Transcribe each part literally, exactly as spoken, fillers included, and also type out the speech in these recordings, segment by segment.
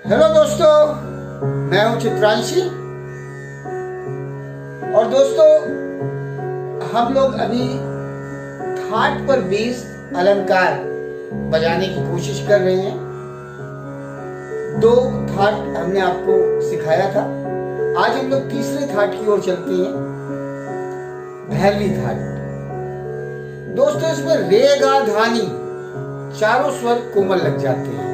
Hello दोस्तों, मैं हूं चित्रांशी। और दोस्तों, हम लोग अभी थाट पर बेस्ड अलंकार बजाने की कोशिश कर रहे हैं। दो थाट हमने आपको सिखाया था। आज हम लोग तीसरे थाट की ओर चलते हैं, भैरवी थाट। दोस्तों, इसमें रे गा धानी चारों स्वर कोमल लग जाते हैं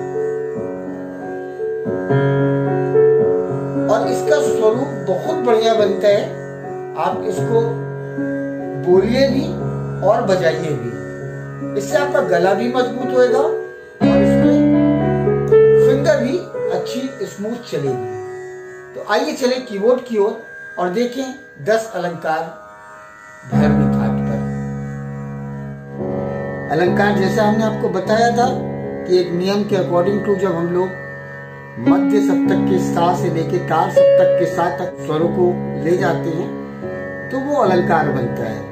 और इसका स्वरूप बहुत बढ़िया बनता है। आप इसको बोलिए भी और बजाइए भी, इससे आपका गला भी मजबूत होएगा और इसमें फिंगर भी अच्छी स्मूथ चलेगी। तो आइए चले कीबोर्ड की ओर और देखें दस अलंकार भैरवी थाट पर। अलंकार जैसा हमने आपको बताया था कि एक नियम के अकॉर्डिंग टू जब हम लोग मध्य सप्तक के सा से लेके तार सप्तक के सा तक स्वरों को ले जाते हैं तो वो अलंकार बनता है।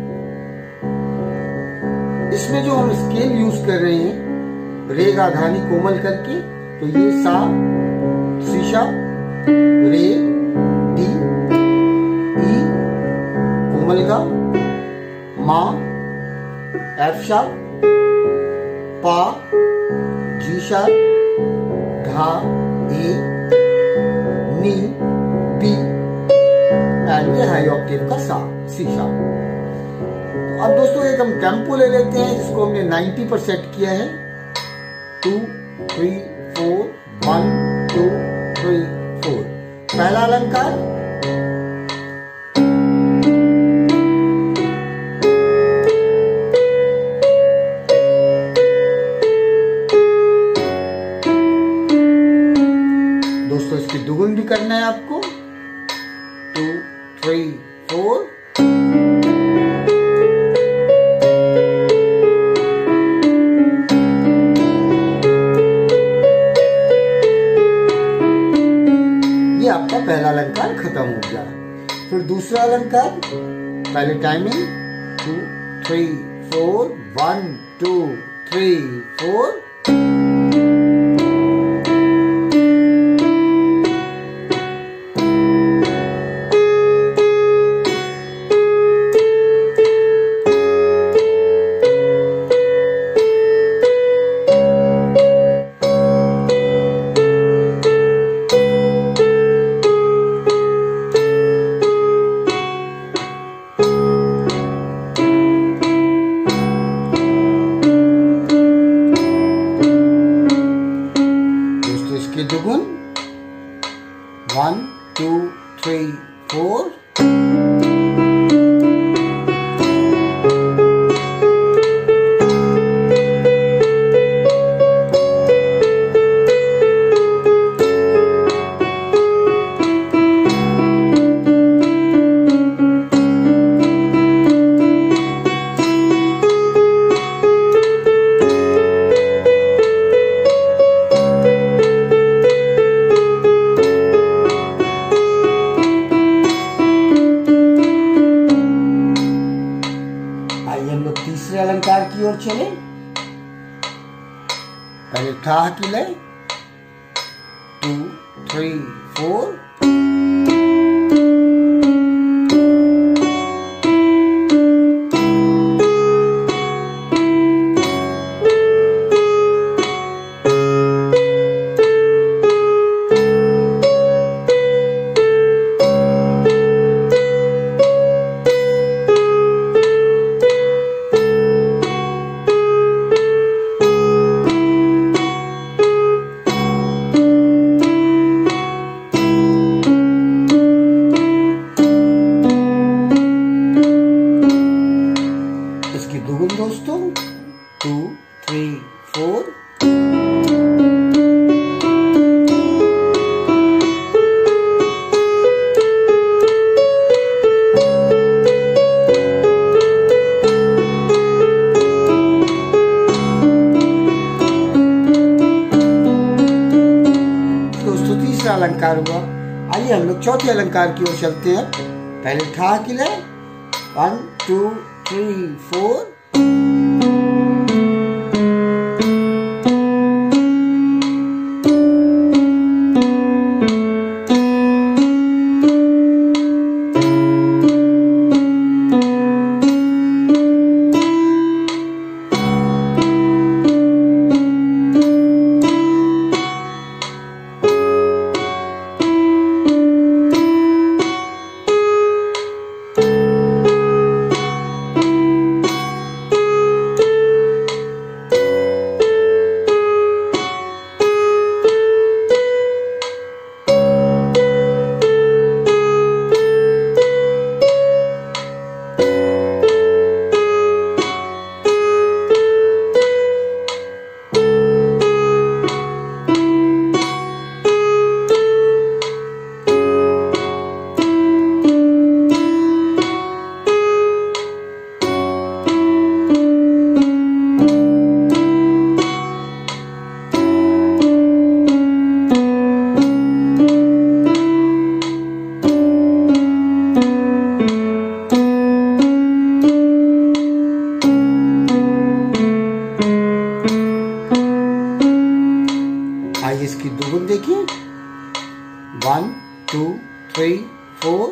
इसमें जो हम स्केल यूज कर रहे हैं रे गा धानी कोमल करके, तो ये सा, शीशा, रे, डी, ई, कोमल गा, मा, एफ शार्प, पा, जी शार्प, धा, ए, नी, बी एंड ये हाई ऑक्टेव का सा, सी शार्प। तो अब दोस्तों एक हम टेम्पो ले लेते हैं जिसको हमने नब्बे पर सेट किया है। Two three four, one two three four. पहला अलंकार दोस्तों, इसकी दुगुन भी करना है आपको। Two three four. ये आपका पहला अलंकार खत्म हो गया। फिर दूसरा अलंकार, पहले timing two three four, one two three four. दुगुन वन टू थ्री फोर। हम लोग तीसरे अलंकार की ओर चले। पहले ठा की लय, टू थ्री फोर। दुगुन दोस्तों, टू थ्री फोर। दोस्तों तीसरा अलंकार हुआ। आइए हम लोग चौथे अलंकार की ओर चलते हैं। पहले ठा की लय, वन टू थ्री फोर। आइए इसकी दुगुन देखिए, वन टू थ्री फोर।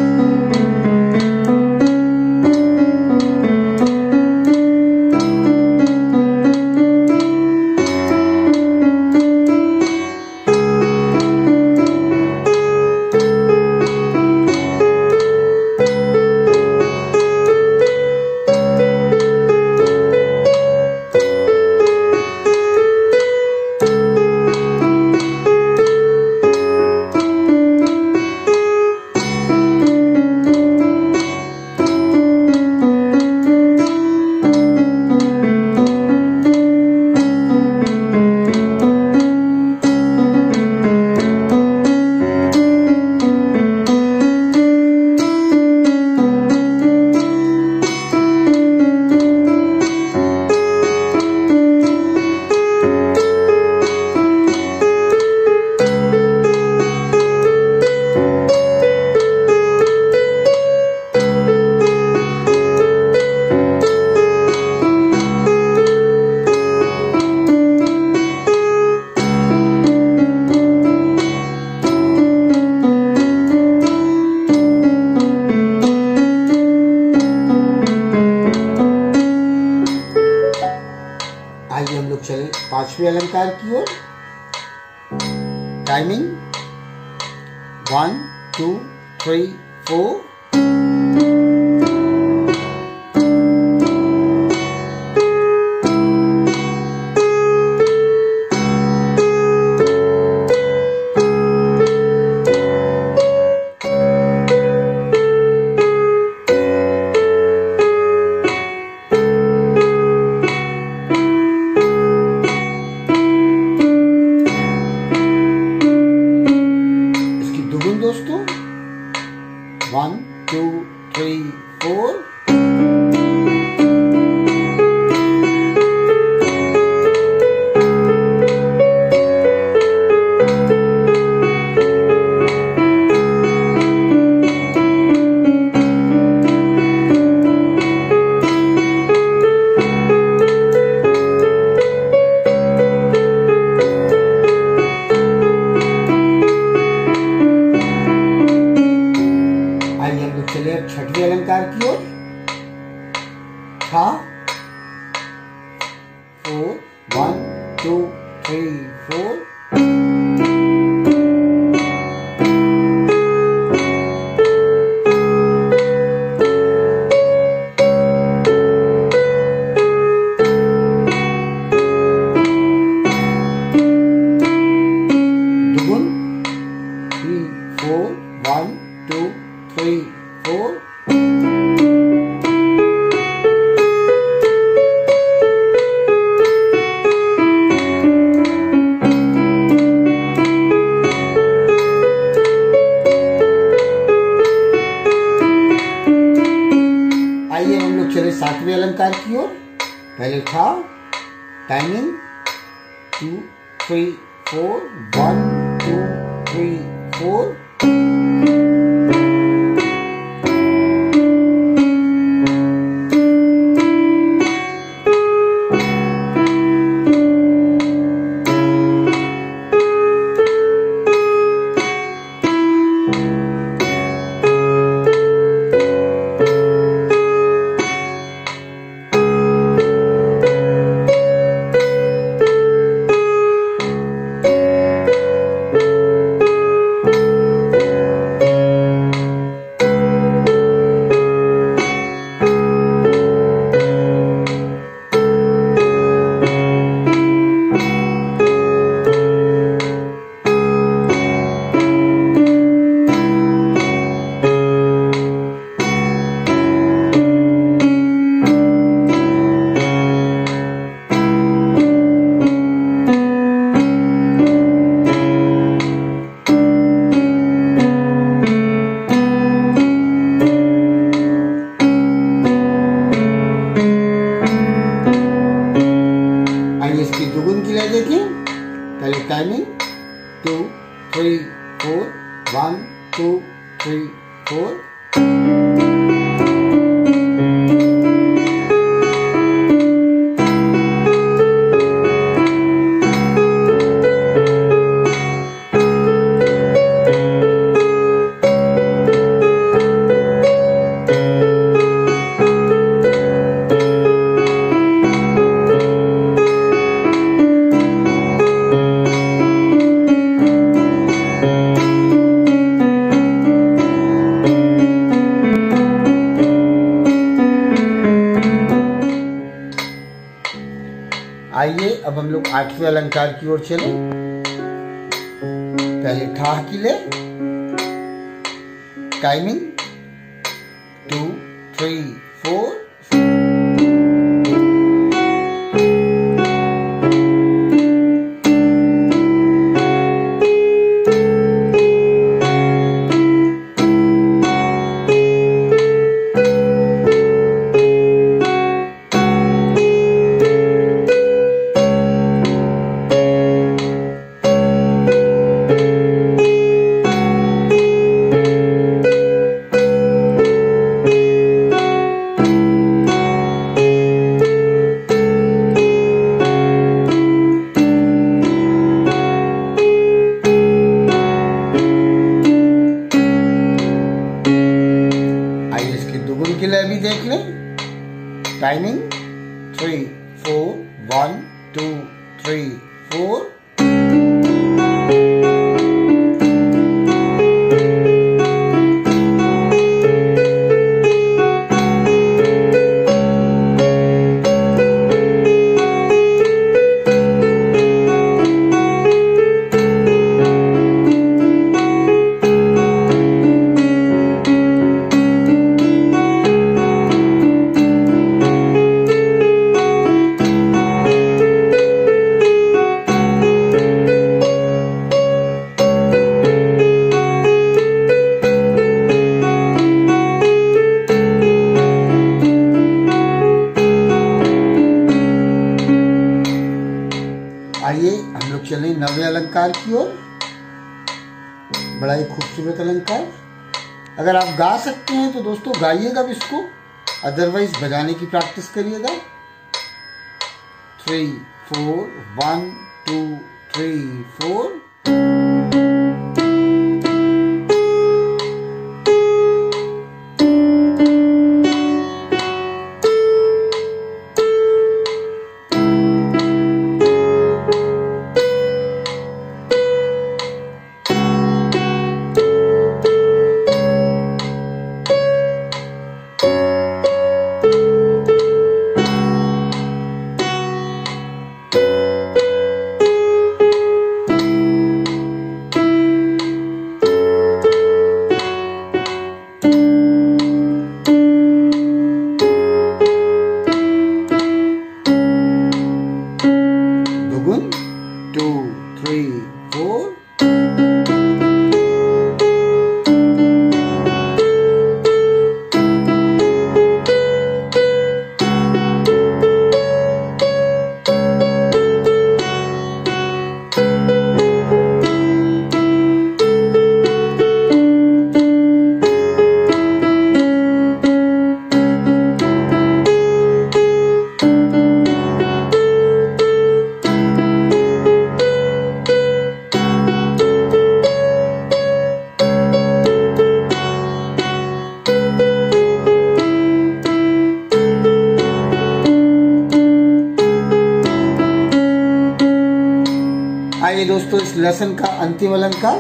आइए हम लोग चले पांचवें अलंकार की ओर। Timing one two three four. दोस्तों वन टू थ्री फोर। चलिए अब छठवें अलंकार की ओर। था four one two three four. दुगुन three four one two three four. आइए हम लोग चले सातवें अलंकार की ओर। पहले था timing two three four one two three four. पहले timing two three four one two three four. आठवें अलंकार की ओर चले। पहले ठाह की ले, टाइमिंग टू थ्री फोर। के लिए भी देख लें। Timing three four one two three four. आइए हम लोग चलें नवे अलंकार की ओर। बड़ा ही खूबसूरत अलंकार। अगर आप गा सकते हैं तो दोस्तों गाइएगा भी इसको, अदरवाइज बजाने की प्रैक्टिस करिएगा। Three four one two three four. Two, three, four. आइए दोस्तों इस लेसन का अंतिम अलंकार।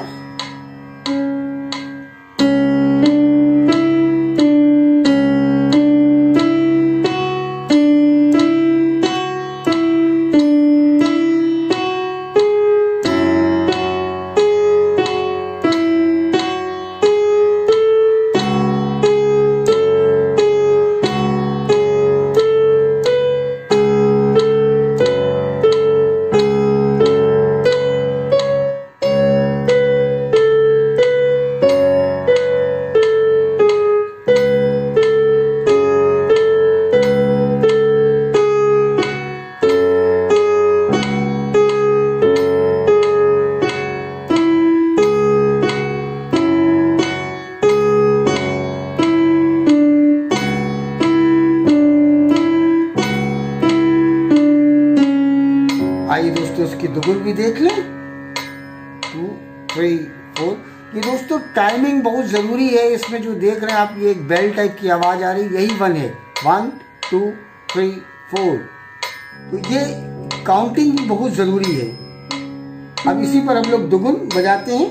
आइए दोस्तों इसकी दुगुन भी देख लें। Two three four. ये दोस्तों टाइमिंग बहुत जरूरी है। इसमें जो देख रहे हैं आप, ये एक बेल टाइप की आवाज आ रही है, यही वन है। One two three four. तो ये काउंटिंग भी बहुत जरूरी है। अब इसी पर हम लोग दुगुन बजाते हैं।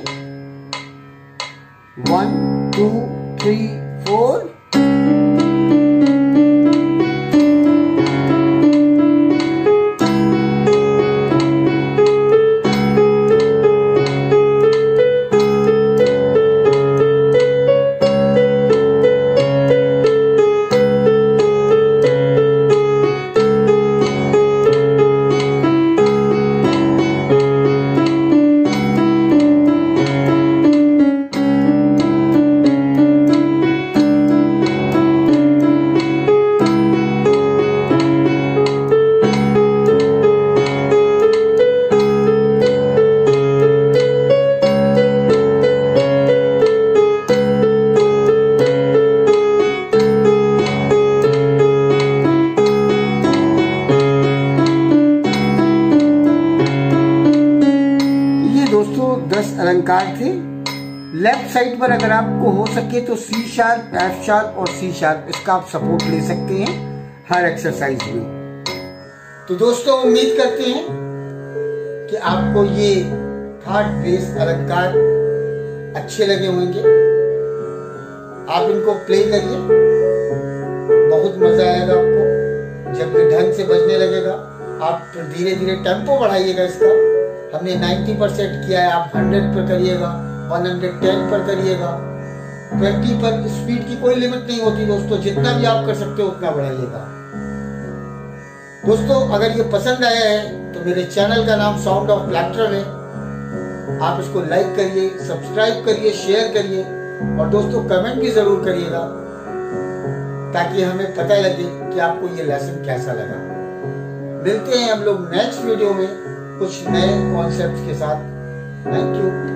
One two three four. दोस्तों दस अलंकार थे। लेफ्ट साइड पर अगर आपको हो सके तो सी शार्प, एफ शार्प और सी शार्प, इसका आप सपोर्ट ले सकते हैं हर एक्सरसाइज में। तो दोस्तों उम्मीद करते हैं कि आपको ये थर्ड बेस अलंकार अच्छे लगे होंगे। आप इनको प्ले करिए, बहुत मजा आएगा आपको। जब ये ढंग से बजने लगेगा आप धीरे धीरे टेम्पो बढ़ाइएगा इसका। हमने नब्बे परसेंट किया है, आप सौ पर करिएगा, एक सौ दस पर करिएगा। बीस पर स्पीड की कोई लिमिट नहीं होती दोस्तों, जितना भी आप कर सकते हो उतना बढ़ाइएगा। दोस्तों अगर ये पसंद आया है तो मेरे चैनल का नाम साउंड ऑफ लाफ्टर है, आप इसको लाइक करिए, सब्सक्राइब करिए, शेयर करिए और दोस्तों कमेंट भी जरूर करिएगा ताकि हमें पता लगे कि आपको ये लेसन कैसा लगा। मिलते हैं हम लोग नेक्स्ट वीडियो में कुछ नए कॉन्सेप्ट के साथ। Thank you.